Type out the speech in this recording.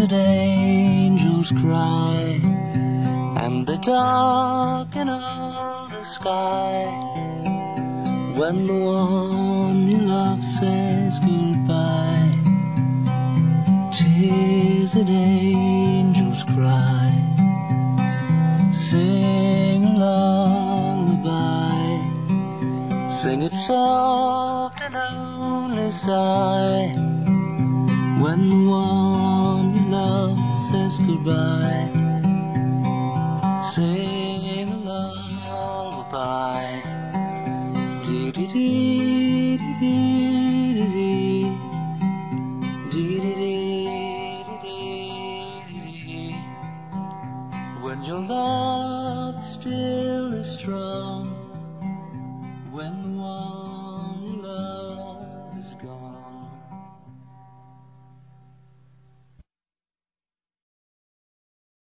that angels cry, and they darken all the sky when the one you love says goodbye. 'Tis that angels cry. Sing a lullaby, sing it soft and only sigh when the one you love says goodbye. Sing a lullaby, dee dee dee dee dee.